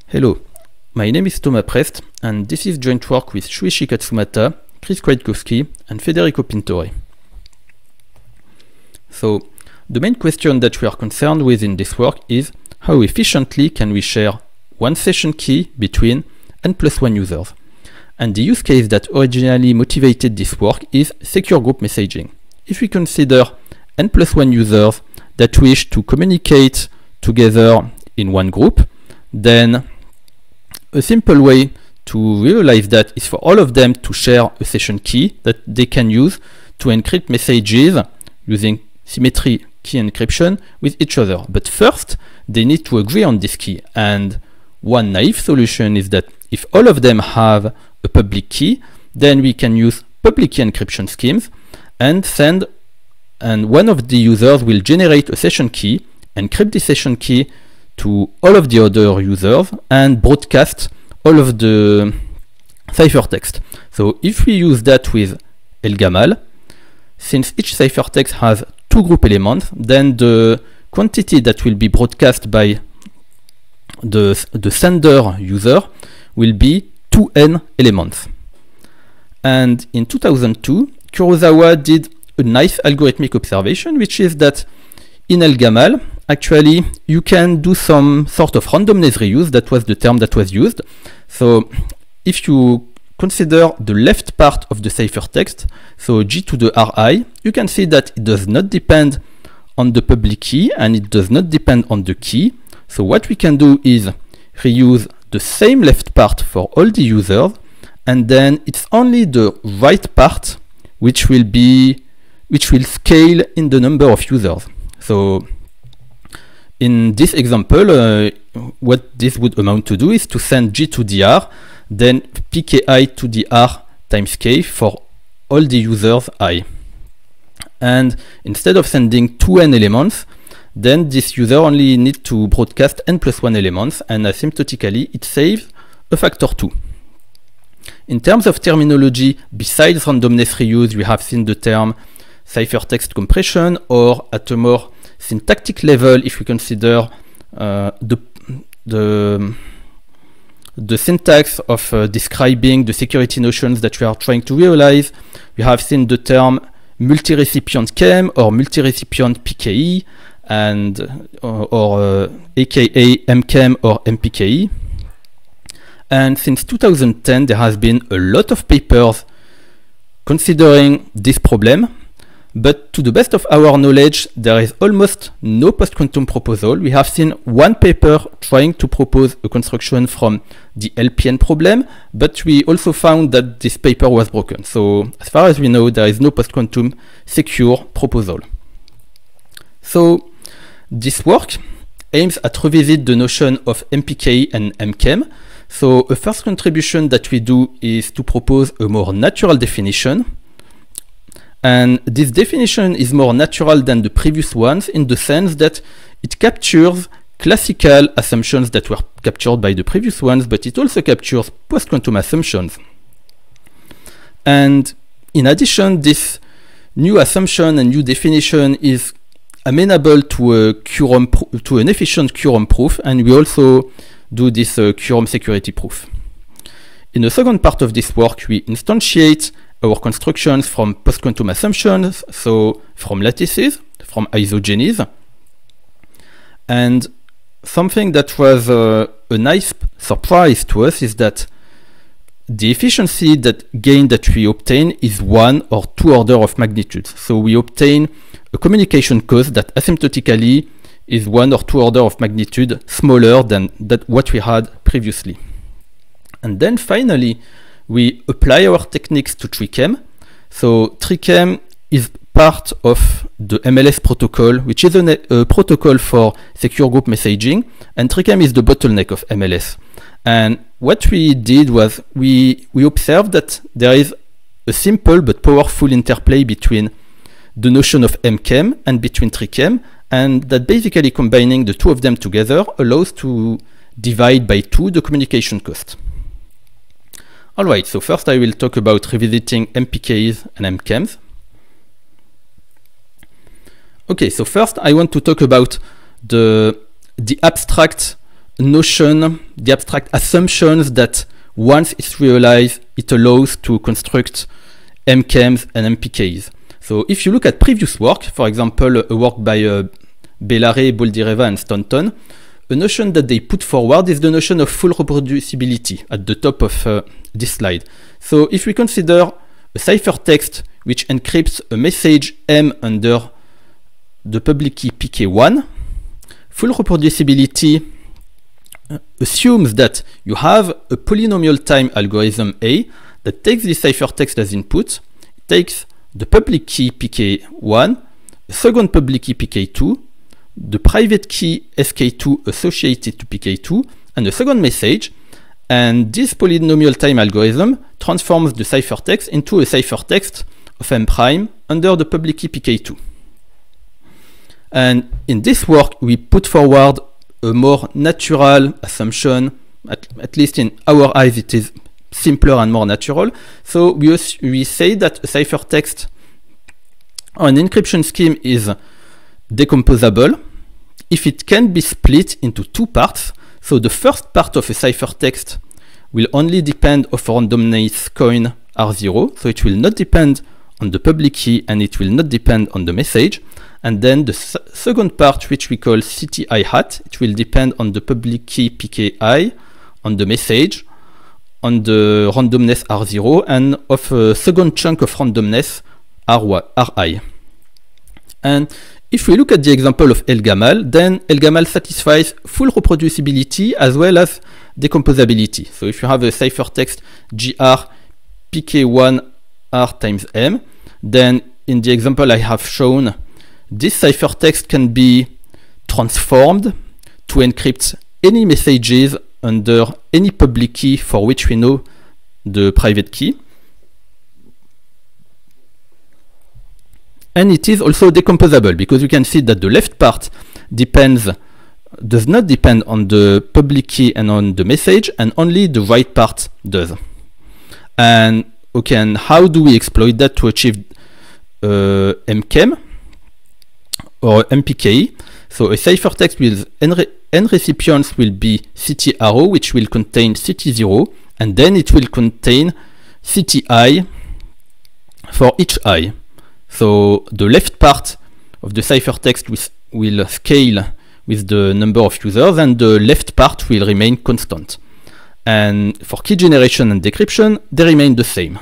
Hello, my name is Thomas Prest, and this is joint work with Shuichi Katsumata, Chris Kwiatkowski, and Federico Pintore. So, the main question that we are concerned with in this work is how efficiently can we share one session key between n+1 users. And the use case that originally motivated this work is secure group messaging. If we consider n+1 users that wish to communicate together in one group, then a simple way to realize that is for all of them to share a session key that they can use to encrypt messages using symmetry key encryption with each other. But first, they need to agree on this key. And one naive solution is that if all of them have a public key, then we can use public key encryption schemes and one of the users will generate a session key, encrypt the session key to all of the other users and broadcast all of the ciphertext. So if we use that with ElGamal, since each ciphertext has two group elements, then the quantity that will be broadcast by the sender user will be 2n elements. And in 2002, Kurosawa did a nice algorithmic observation, which is that in ElGamal, actually, you can do some sort of randomness reuse. That was the term that was used. So if you consider the left part of the ciphertext, so G to the Ri, you can see that it does not depend on the public key and it does not depend on the key. So what we can do is reuse the same left part for all the users, and then it's only the right part which will scale in the number of users. So in this example, what this would amount to do is to send G to the R, then pki to the R times k for all the users I. And instead of sending 2n elements, then this user only needs to broadcast n+1 elements, and asymptotically it saves a factor 2. In terms of terminology, besides randomness reuse, we have seen the term ciphertext compression, or at a more syntactic level, if we consider the syntax of describing the security notions that we are trying to realize, we have seen the term multi-recipient KEM or multi-recipient PKE, and aka MKEM or MPKE. And since 2010, there has been a lot of papers considering this problem. But to the best of our knowledge, there is almost no post-quantum proposal. We have seen one paper trying to propose a construction from the LPN problem, but we also found that this paper was broken. So as far as we know, there is no post-quantum secure proposal. So this work aims at revisit the notion of MPKE and MKEM. So a first contribution that we do is to propose a more natural definition. And this definition is more natural than the previous ones in the sense that it captures classical assumptions that were captured by the previous ones, but it also captures post-quantum assumptions. And in addition, this new assumption and new definition is amenable to an efficient QROM proof, and we also do this QROM security proof. In the second part of this work, we instantiate our constructions from post-quantum assumptions, so from lattices, from isogenies. And something that was a nice surprise to us is that the efficiency gain that we obtain is 1 or 2 order of magnitude. So we obtain a communication cost that asymptotically is 1 or 2 order of magnitude smaller than what we had previously. And then finally, we apply our techniques to TRIChem. So TRIChem is part of the MLS protocol, which is a protocol for secure group messaging, and TRIChem is the bottleneck of MLS. And what we did was we observed that there is a simple but powerful interplay between the notion of MKEM and between TRIChem, and that basically combining the two of them together allows to divide by 2 the communication cost. Alright, so first I will talk about revisiting MPKs and MKEMs. Okay, so first I want to talk about the abstract notion, the abstract assumptions that once it's realized, it allows to construct MChems and MPKs. So if you look at previous work, for example, a work by Bellare, Boldireva, and Staunton, a notion that they put forward is the notion of full reproducibility at the top of this slide. So if we consider a ciphertext which encrypts a message M under the public key PK1, full reproducibility assumes that you have a polynomial time algorithm A that takes this ciphertext as input, takes the public key PK1, a second public key PK2, the private key SK2 associated to PK2, and a second message, and this polynomial time algorithm transforms the ciphertext into a ciphertext of M prime under the public key PK2. And in this work, we put forward a more natural assumption, at least in our eyes it is simpler and more natural. So we say that a ciphertext or an encryption scheme is decomposable if it can be split into two parts. So the first part of a ciphertext will only depend on randomness coin R0, so it will not depend on the public key and it will not depend on the message. And then the second part, which we call CTI hat, it will depend on the public key PKI, on the message, on the randomness R0, and of a second chunk of randomness Ri. And if we look at the example of El-Gamal, then El-Gamal satisfies full reproducibility as well as decomposability. So if you have a ciphertext GR PK1 R times M, then in the example I have shown, this ciphertext can be transformed to encrypt any messages under any public key for which we know the private key. And it is also decomposable because you can see that the left part does not depend on the public key and on the message, and only the right part does. And okay, and how do we exploit that to achieve MChem or MPKE? So a ciphertext with n recipients will be CT0, which will contain CT0, and then it will contain CTI for each I. So the left part of the ciphertext will scale with the number of users, and the left part will remain constant. And for key generation and decryption, they remain the same.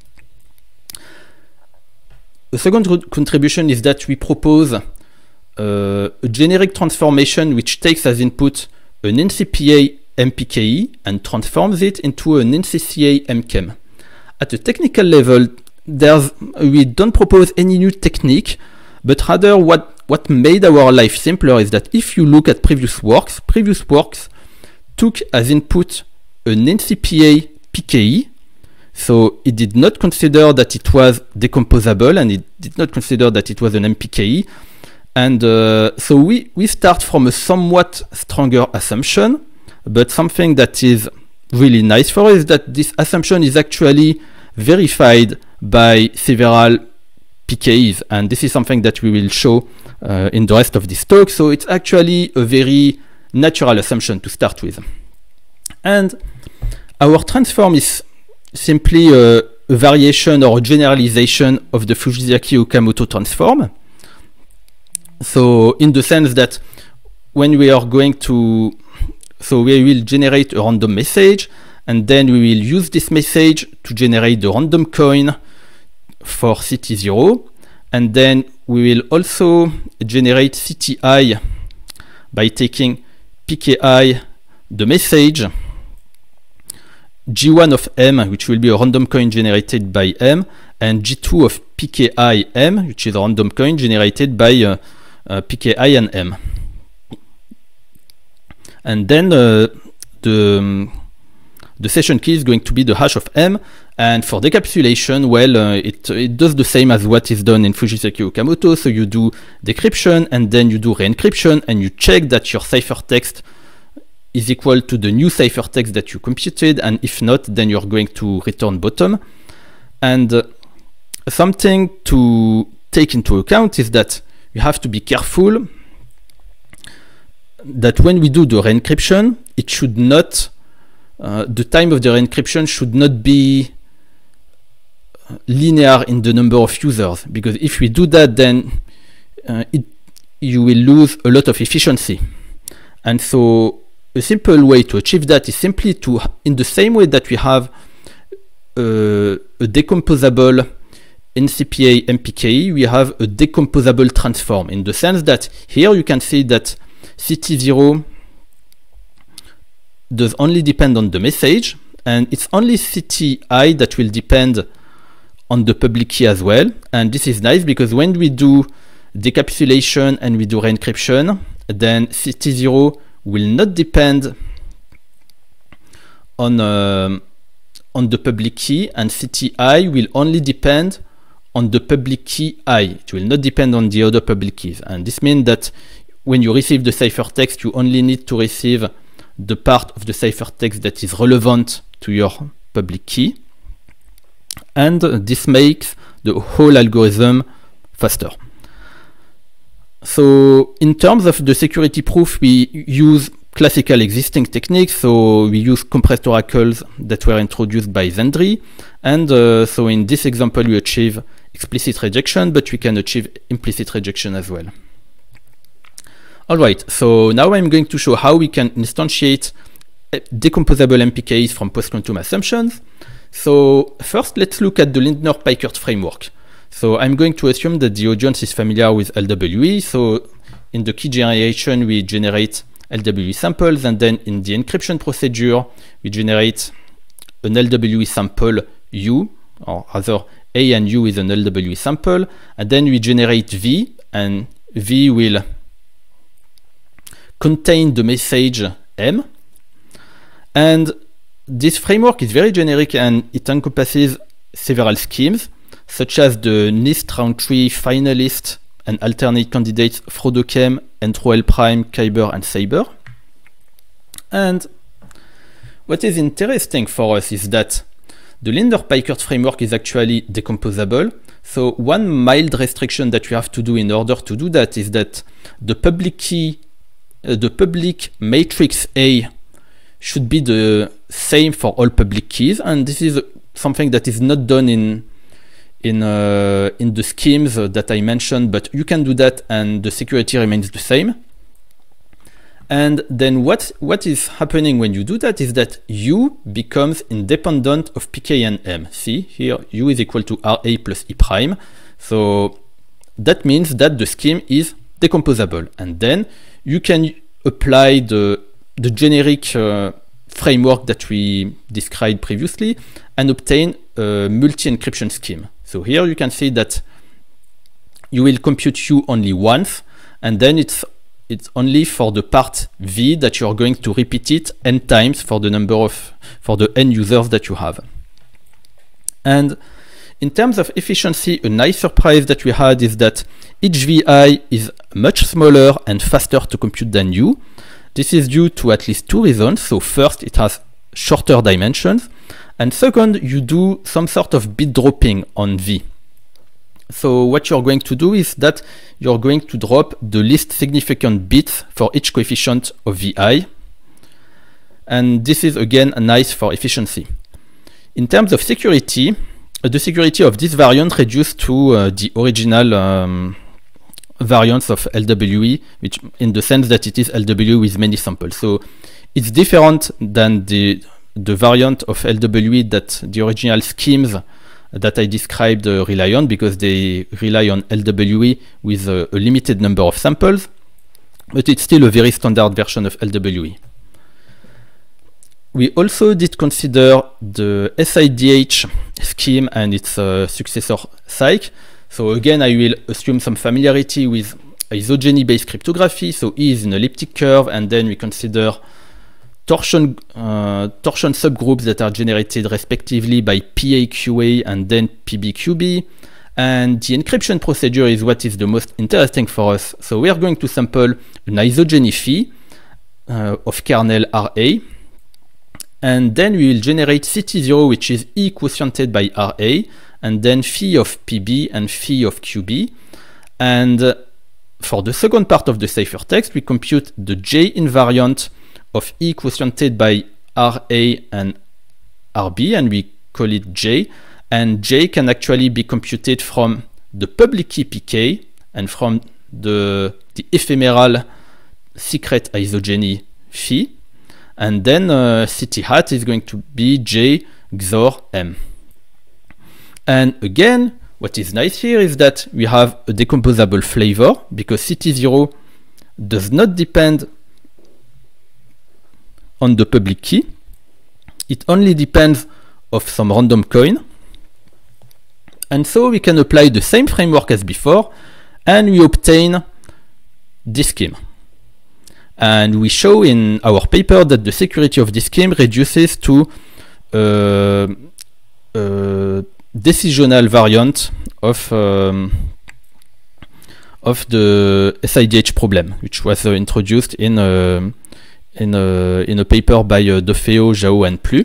The second contribution is that we propose a generic transformation which takes as input an NCPA MPKE and transforms it into an NCCA MChem. At a technical level, we don't propose any new technique, but rather what made our life simpler is that if you look at previous works took as input an NCPA PKE, so it did not consider that it was decomposable, and it did not consider that it was an MPKE. And so we start from a somewhat stronger assumption, but something that is really nice for us is that this assumption is actually verified by several PKEs, and this is something that we will show in the rest of this talk. So it's actually a very natural assumption to start with. And our transform is simply a variation or a generalization of the Fujisaki-Okamoto transform. So in the sense that when we are going to, so we will generate a random message, and then we will use this message to generate the random coin for CT0, and then we will also generate CTI by taking PKI, the message, G1 of M, which will be a random coin generated by M, and G2 of PKI M, which is a random coin generated by PKI and M. And then the session key is going to be the hash of M, and for decapsulation, well, it does the same as what is done in Fujisaki-Okamoto. So you do decryption, and then you do re-encryption, and you check that your ciphertext is equal to the new ciphertext that you computed, and if not, then you're going to return bottom. And something to take into account is that you have to be careful that when we do the re-encryption, it should not, the time of the encryption should not be linear in the number of users, because if we do that, then you will lose a lot of efficiency. And so a simple way to achieve that is simply to, in the same way that we have a decomposable NCPA MPKE, we have a decomposable transform, in the sense that here you can see that CT0 does only depend on the message, and it's only CTI that will depend on the public key as well. And this is nice because when we do decapsulation and we do re-encryption, then CT0 will not depend on the public key, and CTI will only depend on the public key I. It will not depend on the other public keys. And this means that when you receive the ciphertext, you only need to receive the part of the ciphertext that is relevant to your public key. And this makes the whole algorithm faster. So in terms of the security proof, we use classical existing techniques. So we use compressed oracles that were introduced by Zendry. And so in this example, we achieve explicit rejection, but we can achieve implicit rejection as well. All right, so now I'm going to show how we can instantiate decomposable MPKs from post-quantum assumptions. So first, let's look at the Lindner-Peikert framework. So I'm going to assume that the audience is familiar with LWE. So in the key generation, we generate LWE samples, and then in the encryption procedure, we generate an LWE sample U, or rather A and U is an LWE sample, and then we generate V, and V will contain the message M. And this framework is very generic, and it encompasses several schemes, such as the NIST round 3 finalist and alternate candidates Frodochem, N3L Prime, Kyber, and Saber. And what is interesting for us is that the Lindner-Peikert framework is actually decomposable. So one mild restriction that we have to do in order to do that is that the public key, the public matrix A should be the same for all public keys, and this is something that is not done in the schemes that I mentioned, but you can do that and the security remains the same. And then what is happening when you do that is that U becomes independent of PK and M. See here, U is equal to RA plus E prime. So that means that the scheme is decomposable, and then you can apply the generic framework that we described previously and obtain a multi-encryption scheme. So here you can see that you will compute U only once, and then it's only for the part V that you are going to repeat it n times for the n users that you have. And in terms of efficiency, a nice surprise that we had is that each VI is much smaller and faster to compute than U. This is due to at least two reasons. So first, it has shorter dimensions, and second, you do some sort of bit dropping on V. So what you're going to do is that you're going to drop the least significant bits for each coefficient of VI. And this is again nice for efficiency. In terms of security, the security of this variant reduced to the original variants of LWE, which in the sense that it is LWE with many samples. So it's different than the variant of LWE that the original schemes that I described rely on, because they rely on LWE with a limited number of samples, but it's still a very standard version of LWE. We also did consider the SIDH scheme and its successor Cyc. So again, I will assume some familiarity with isogeny-based cryptography. So E is an elliptic curve, and then we consider torsion subgroups that are generated respectively by PAQA and then PBQB. And the encryption procedure is what is the most interesting for us. So we are going to sample an isogeny phi of kernel RA, and then we will generate CT0, which is E quotiented by RA, and then phi of PB and phi of QB. And for the second part of the ciphertext, we compute the J invariant of E quotiented by RA and RB, and we call it J. And J can actually be computed from the public key PK and from the ephemeral secret isogeny phi. And then CT hat is going to be J XOR M. And again, what is nice here is that we have a decomposable flavor because CT0 does not depend on the public key. It only depends on some random coin. And so we can apply the same framework as before and we obtain this scheme. And we show in our paper that the security of this scheme reduces to decisional variant of the SIDH problem, which was introduced in a paper by Defeo, Zhao, and Plu.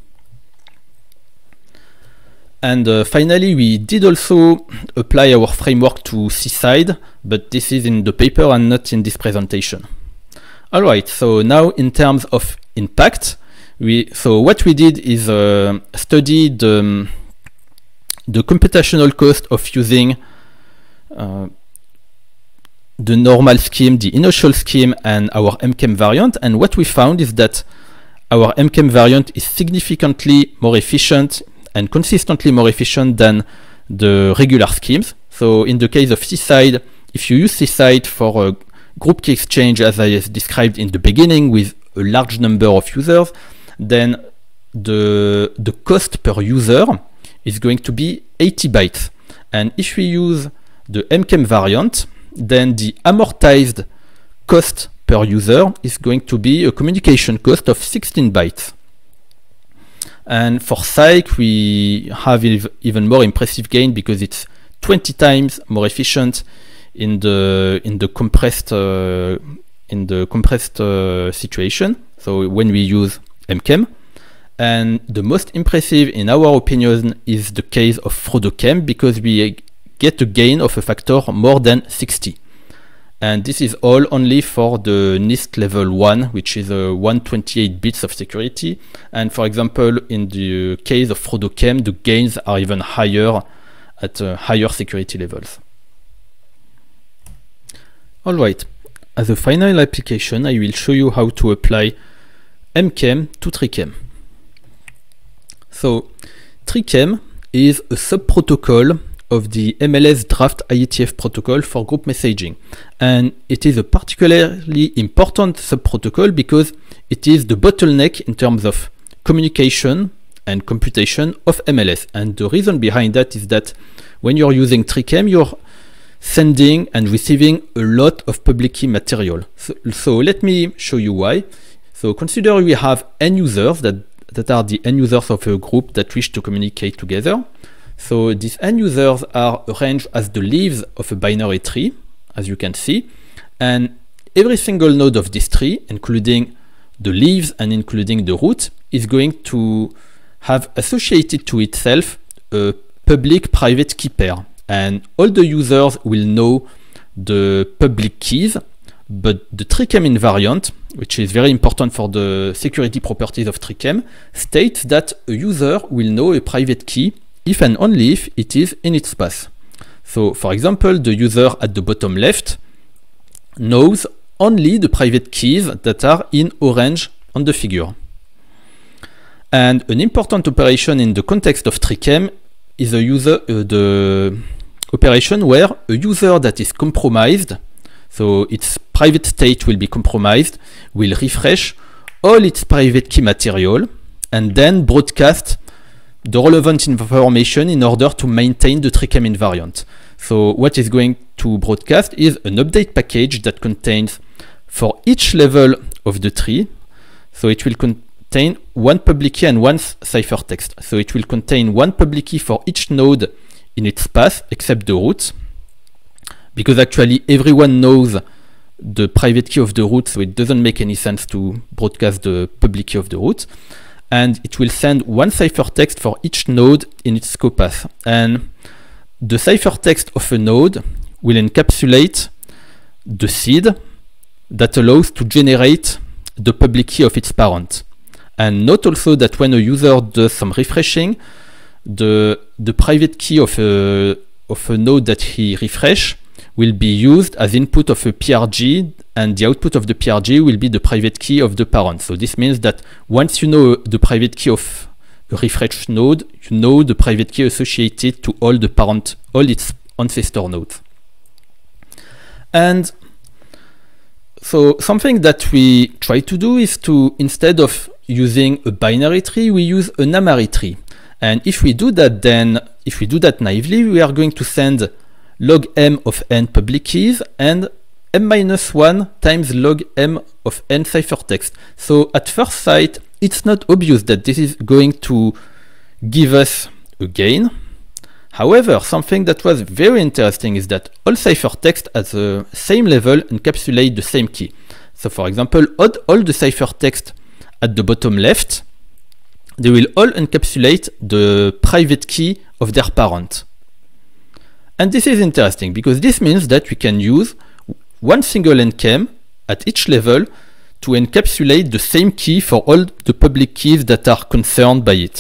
And finally, we did also apply our framework to C-side, but this is in the paper and not in this presentation. All right, so now in terms of impact, so what we did is study the computational cost of using the normal scheme, the inertial scheme, and our MChem variant. And what we found is that our MChem variant is significantly more efficient and consistently more efficient than the regular schemes. So in the case of C-side, if you use C-side for a group key exchange as I described in the beginning with a large number of users, then the cost per user is going to be 80 bytes. And if we use the MChem variant, then the amortized cost per user is going to be a communication cost of 16 bytes. And for Cyc, we have even more impressive gain because it's 20 times more efficient in the compressed situation. So when we use MChem, and the most impressive, in our opinion, is the case of FrodoChem because we get a gain of a factor more than 60. And this is all only for the NIST level 1, which is 128 bits of security. And for example, in the case of FrodoChem, the gains are even higher at higher security levels. All right, as a final application, I will show you how to apply MChem to TRIChem. So TRIChem is a sub-protocol of the MLS draft IETF protocol for group messaging. And it is a particularly important sub-protocol because it is the bottleneck in terms of communication and computation of MLS. And the reason behind that is that when you're using TRIChem, you're sending and receiving a lot of public key material. So let me show you why. So consider we have n users that are the n users of a group that wish to communicate together. So these n users are arranged as the leaves of a binary tree, as you can see. And every single node of this tree, including the leaves and including the root, is going to have associated to itself a public-private key pair. And all the users will know the public keys, but the TRIChem invariant, which is very important for the security properties of TRIChem, states that a user will know a private key if and only if it is in its path. So for example, the user at the bottom left knows only the private keys that are in orange on the figure. And an important operation in the context of TRIChem is the operation where a user that is compromised, so its private state will be compromised, will refresh all its private key material and then broadcast the relevant information in order to maintain the TRIChem invariant. So what is going to broadcast is an update package that contains, for each level of the tree, so it will contain one public key and one ciphertext. So it will contain one public key for each node in its path except the root, because actually everyone knows the private key of the root, so it doesn't make any sense to broadcast the public key of the root. And it will send one ciphertext for each node in its copath. And the ciphertext of a node will encapsulate the seed that allows to generate the public key of its parent. And note also that when a user does some refreshing, the private key of a node that he refresh will be used as input of a PRG, and the output of the PRG will be the private key of the parent. So this means that once you know the private key of a refresh node, you know the private key associated to all the parent, all its ancestor nodes. And so something that we try to do is to, instead of using a binary tree, we use an Amari tree. And if we do that, then if we do that naively, we are going to send log m of n public keys and m-1 times log m of n ciphertext. So at first sight, it's not obvious that this is going to give us a gain. However, something that was very interesting is that all ciphertext at the same level encapsulate the same key. So for example, all the ciphertext at the bottom left, they will all encapsulate the private key of their parent. And this is interesting because this means that we can use one single enchem at each level to encapsulate the same key for all the public keys that are concerned by it.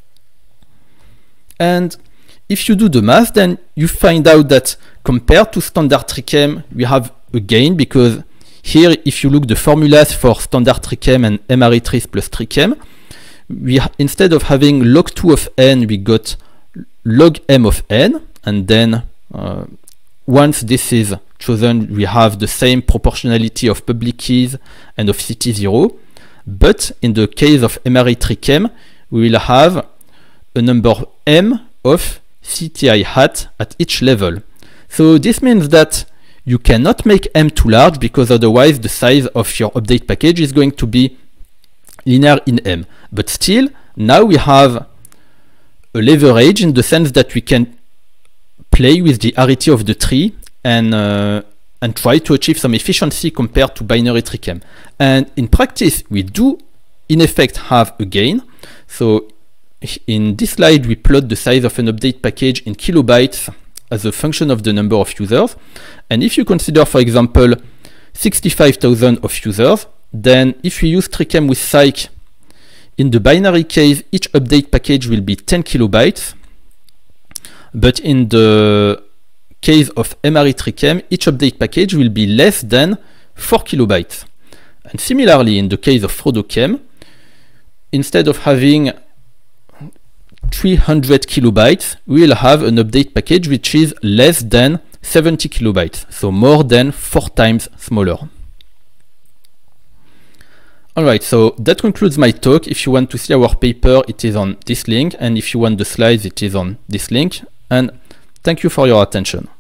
And if you do the math, then you find out that compared to standard TRIChem, we have a gain because here, if you look the formulas for standard TRIChem and Amari trees plus TRIChem, instead of having log 2 of n, we got log m of n, and then once this is chosen, we have the same proportionality of public keys and of CT0. But in the case of Amari TRIChem, we will have a number m of CTI hat at each level. So this means that you cannot make m too large because otherwise the size of your update package is going to be linear in m. But still, now we have a leverage in the sense that we can play with the arity of the tree and try to achieve some efficiency compared to binary TRIChem. And in practice, we do in effect have a gain. So in this slide, we plot the size of an update package in kilobytes as a function of the number of users. And if you consider, for example, 65,000 of users, then if we use TRIChem with Cyc, in the binary case, each update package will be 10 kilobytes. But in the case of Amari TRIChem, each update package will be less than 4 kilobytes. And similarly, in the case of FrodoChem, instead of having 300 kilobytes, we will have an update package which is less than 70 kilobytes, so more than 4 times smaller. Alright, so that concludes my talk. If you want to see our paper, it is on this link, and if you want the slides, it is on this link. And thank you for your attention.